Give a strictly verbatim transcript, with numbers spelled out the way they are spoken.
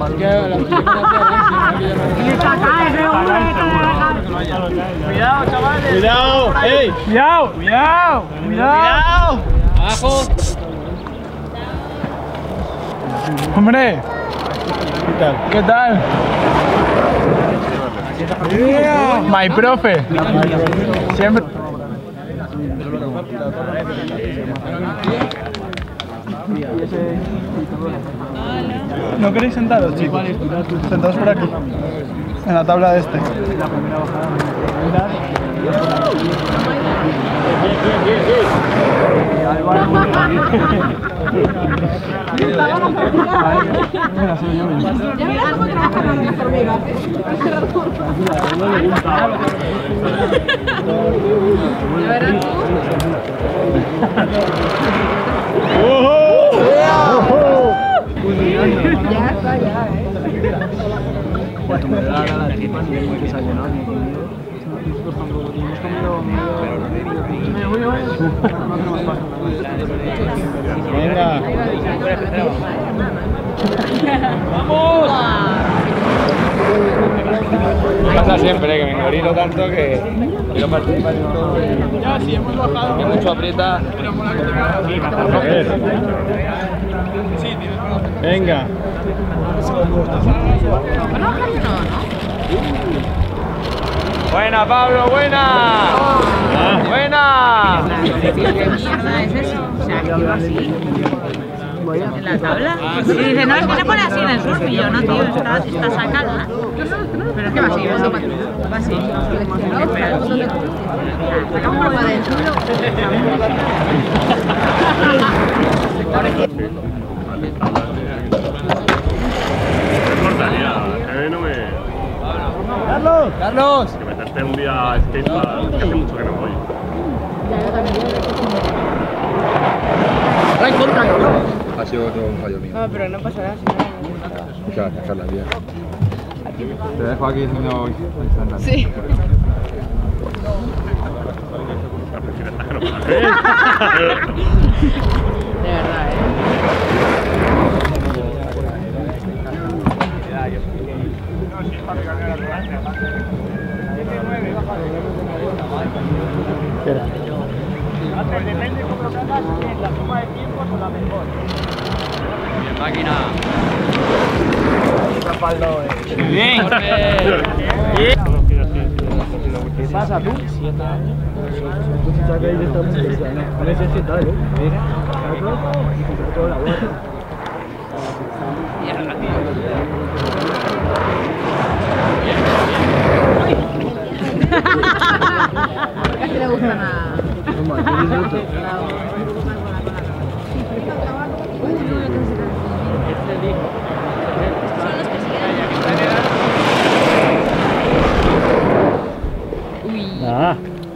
Cuidado, chavales. Cuidado, ey. Cuidado, cuidado, cuidado. Abajo. Hombre. ¿Qué tal? ¿Qué tal? Yeah. My profe. Siempre. ¿No queréis sentaros, chicos? Sentados por aquí, en la tabla de este. Ya está, ya, eh. Cuando me da la tripa, no hemos desayunado ni comido. Nosotros tampoco hemos comido medio. No tenemos paso. Venga. ¡Vamos! Pasa siempre, que me engorilo tanto que quiero participar en todo. Ya, sí, hemos bajado. Que mucho aprieta. Venga. Buena, Pablo, buena. Buena. ¿Qué mierda es eso? O sea, que iba así. ¿En la tabla? Y dice, no, es que se pone así en el surf. Y yo, no, tío, está, está sacada. Pero es que va así, va así. Va así. Espera, tío. Sacamos por para adentro. ¡Carlos! ¡Carlos! Que meterte un día a skatepark, que hace mucho que no voy. ¡Ahora en contra, cabrón! Ha sido otro fallo mío. No, pero no pasa nada. Escucha, dejarla bien. Te dejo aquí haciendo instantáneo. Sí. De verdad, eh. Depende cómo lo hagas, la suma de tiempos o la mejor. Bien, máquina. Bien. Bien. ¿Qué pasa tú? Siete años. Casi le gusta nada. Ah.